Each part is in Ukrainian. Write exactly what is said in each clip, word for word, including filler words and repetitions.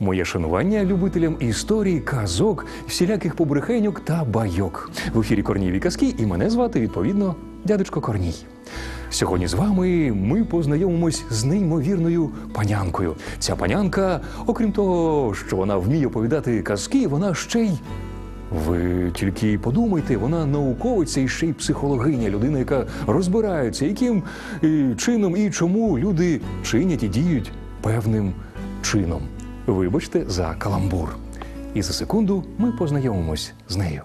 Моє шанування любителям історій, казок, всіляких побрехеньок та байок. В ефірі Корнієві казки і мене звати, відповідно, дядечко Корній. Сьогодні з вами ми познайомимось з неймовірною панянкою. Ця панянка, окрім того, що вона вміє оповідати казки, вона ще й... Ви тільки подумайте, вона науковиця і ще й психологиня, людина, яка розбирається, яким і, чином і чому люди чинять і діють певним чином. Вибачте за каламбур. І за секунду ми познайомимось з нею.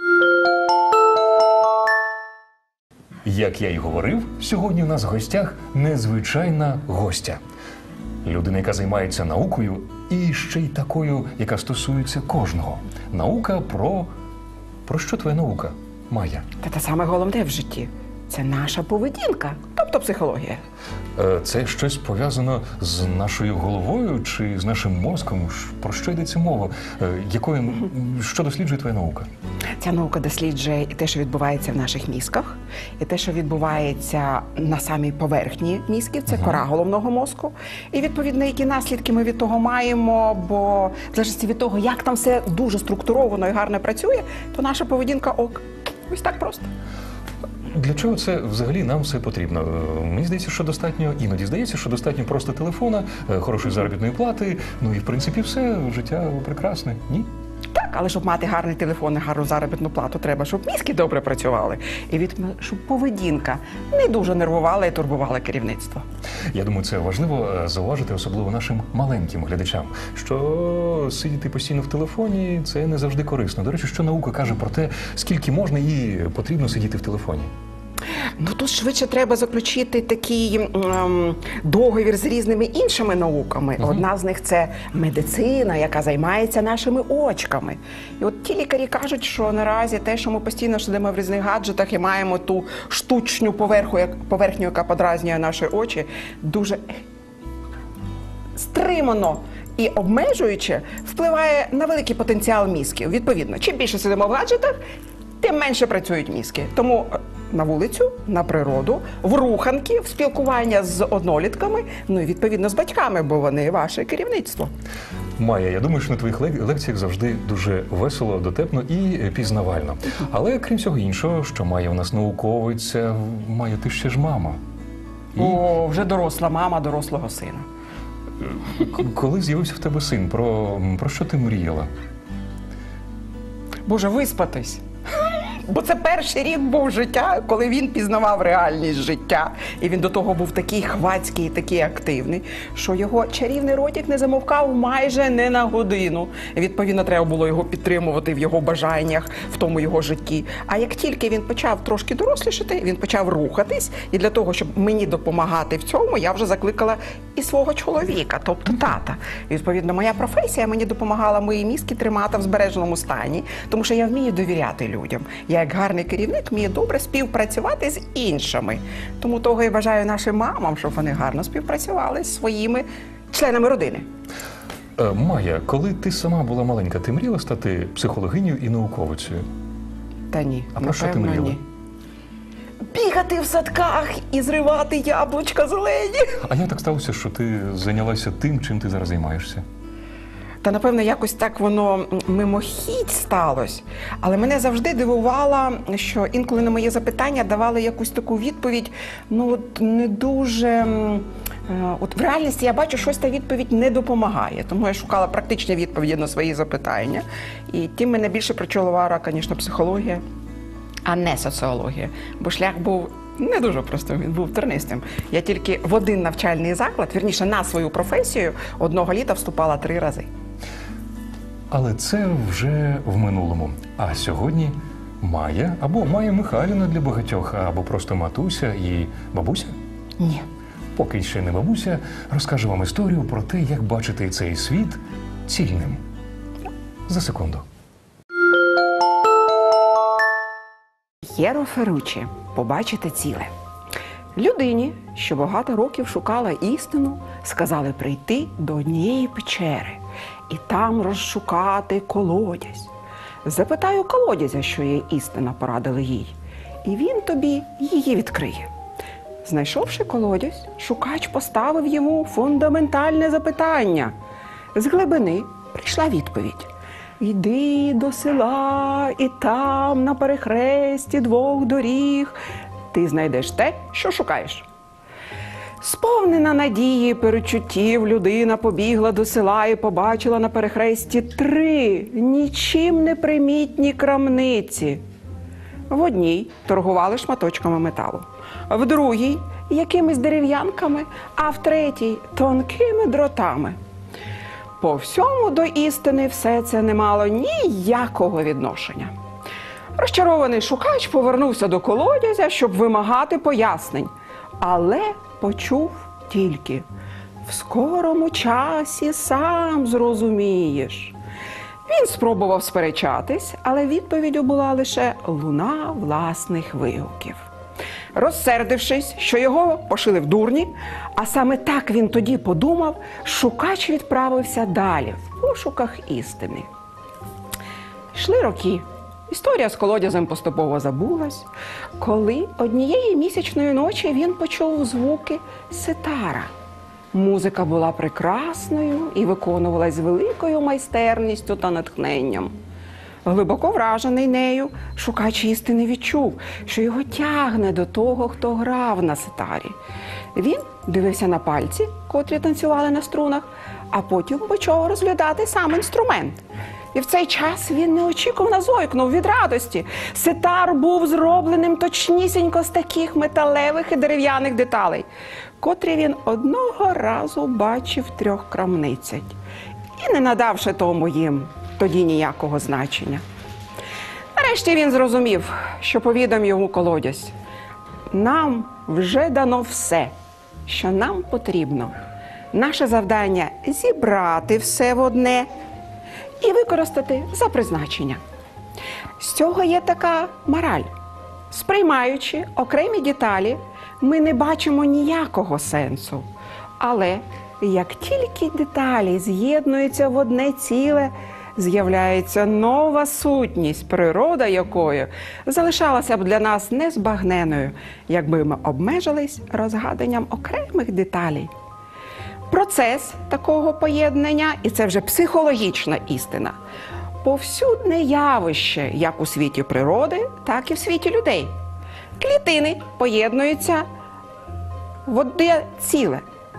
Як я й говорив, сьогодні у нас в гостях незвичайна гостя. Людина, яка займається наукою, і ще й такою, яка стосується кожного. Наука про... Про що твоя наука, Майя? Та те саме головне в житті. Це наша поведінка, тобто психологія. Це щось пов'язано з нашою головою чи з нашим мозком? Про що йдеться мова? Якою... Що досліджує твоя наука? Ця наука досліджує і те, що відбувається в наших мізках, і те, що відбувається на самій поверхні мізків, це uh-huh. кора головного мозку. І, відповідно, які наслідки ми від того маємо, бо в залежності від того, як там все дуже структуровано і гарно працює, то наша поведінка ок. Ось так просто. Для чого це взагалі нам все потрібно? Мені здається, що достатньо, іноді здається, що достатньо просто телефона, хорошої заробітної плати, ну і в принципі все, життя прекрасне, ні? Так, але щоб мати гарний телефон і гарну заробітну плату, треба, щоб мізки добре працювали. І від, щоб поведінка не дуже нервувала і турбувала керівництво. Я думаю, це важливо зауважити, особливо нашим маленьким глядачам, що сидіти постійно в телефоні – це не завжди корисно. До речі, що наука каже про те, скільки можна і потрібно сидіти в телефоні? Ну, тут швидше треба заключити такий ем, договір з різними іншими науками. Uh-huh. Одна з них – це медицина, яка займається нашими очками. І от ті лікарі кажуть, що наразі те, що ми постійно сидимо в різних гаджетах і маємо ту штучну поверху, поверхню, яка подразнює наші очі, дуже стримано і обмежуюче впливає на великий потенціал мізків. Відповідно, чим більше сидимо в гаджетах, тим менше працюють мізки. Тому на вулицю, на природу, в руханки, в спілкування з однолітками, ну і відповідно з батьками, бо вони ваше керівництво. Майя, я думаю, що на твоїх лекціях завжди дуже весело, дотепно і пізнавально. Але крім всього іншого, що Майя у нас науковиця, Майя, ти ще ж мама. І... О, вже доросла мама дорослого сина. Коли з'явився в тебе син, про, про що ти мріяла? Боже, виспатись. Бо це перший рік був життя, коли він пізнавав реальність життя. І він до того був такий хвацький і такий активний, що його чарівний ротик не замовкав майже не на годину. Відповідно, треба було його підтримувати в його бажаннях, в тому його житті. А як тільки він почав трошки дорослішати, він почав рухатись. І для того, щоб мені допомагати в цьому, я вже закликала і свого чоловіка, тобто тата. І, відповідно, моя професія мені допомагала мої мізки тримати в збереженому стані, тому що я вмію довіряти людям. Я, як гарний керівник, вмію добре співпрацювати з іншими. Тому того і бажаю нашим мамам, щоб вони гарно співпрацювали з своїми членами родини. Е, Майя, коли ти сама була маленька, ти мріяла стати психологинею і науковицею? Та ні, а про що ти мріяла? Ні. Бігати в садках і зривати яблучка зелені. А як так сталося, що ти зайнялася тим, чим ти зараз займаєшся? Та, напевно, якось так воно мимохідь сталося. Але мене завжди дивувало, що інколи на моє запитання давали якусь таку відповідь, ну, от не дуже... От в реальності я бачу, щось та відповідь не допомагає. Тому я шукала практичні відповіді на свої запитання. І тим мене більше причалувала, звісно, психологія, а не соціологія. Бо шлях був не дуже простим, він був тернистим. Я тільки в один навчальний заклад, вірніше, на свою професію, одного літа вступала три рази. Але це вже в минулому. А сьогодні Майя, або Майя Михайлівна для багатьох, або просто матуся і бабуся? Ні. Поки ще не бабуся, розкаже вам історію про те, як бачити цей світ цільним. За секунду. П'єро Ферруччі «Побачити ціле». Людині, що багато років шукала істину, сказали прийти до однієї печери і там розшукати колодязь. Запитай у колодязя, що є істина, порадили їй, і він тобі її відкриє. Знайшовши колодязь, шукач поставив йому фундаментальне запитання. З глибини прийшла відповідь. «Йди до села, і там, на перехресті двох доріг, ти знайдеш те, що шукаєш». Сповнена надії і перечуттів, людина побігла до села і побачила на перехресті три нічим не примітні крамниці. В одній торгували шматочками металу, в другій – якимись дерев'янками, а в третій – тонкими дротами. По всьому до істини все це не мало ніякого відношення. Розчарований шукач повернувся до колодязя, щоб вимагати пояснень. Але почув тільки: «В скорому часі сам зрозумієш». Він спробував сперечатись, але відповіддю була лише луна власних вигуків. Розсердившись, що його пошили в дурні, а саме так він тоді подумав, шукач відправився далі, в пошуках істини. Йшли роки. Історія з колодязем поступово забулась, коли однієї місячної ночі він почув звуки ситара. Музика була прекрасною і виконувалась з великою майстерністю та натхненням. Глибоко вражений нею, шукач істини відчув, що його тягне до того, хто грав на ситарі. Він дивився на пальці, котрі танцювали на струнах, а потім почав розглядати сам інструмент. І в цей час він неочікувано зойкнув від радості. Ситар був зробленим точнісінько з таких металевих і дерев'яних деталей, котрі він одного разу бачив в трьох крамницях, і не надавши тому їм тоді ніякого значення. Нарешті він зрозумів, що повідом йому колодязь: нам вже дано все, що нам потрібно. Наше завдання – зібрати все в одне і використати за призначення. З цього є така мораль. Сприймаючи окремі деталі, ми не бачимо ніякого сенсу. Але як тільки деталі з'єднуються в одне ціле, з'являється нова сутність, природа якої залишалася б для нас незбагненною, якби ми обмежились розгаданням окремих деталей. Процес такого поєднання, і це вже психологічна істина, повсюдне явище як у світі природи, так і в світі людей. Клітини поєднуються в одне ціле.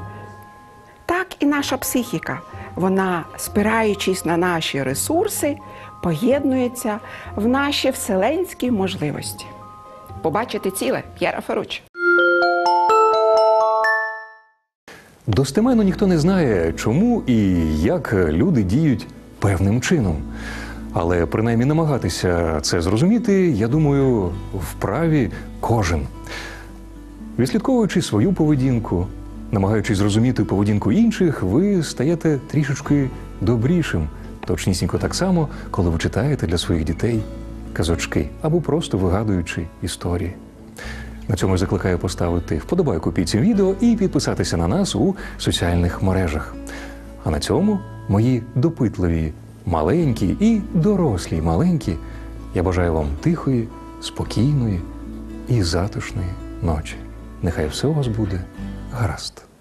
Так і наша психіка, вона, спираючись на наші ресурси, поєднується в наші вселенські можливості. Побачити ціле – П'єра Ферруччо. Достеменно ніхто не знає, чому і як люди діють певним чином. Але принаймні намагатися це зрозуміти, я думаю, вправі кожен. Відслідковуючи свою поведінку, намагаючись зрозуміти поведінку інших, ви стаєте трішечки добрішим. Точнісінько так само, коли ви читаєте для своїх дітей казочки або просто вигадуючи історії. На цьому я закликаю поставити вподобайку під цим відео і підписатися на нас у соціальних мережах. А на цьому мої допитливі маленькі і дорослі маленькі, я бажаю вам тихої, спокійної і затишної ночі. Нехай все у вас буде гаразд.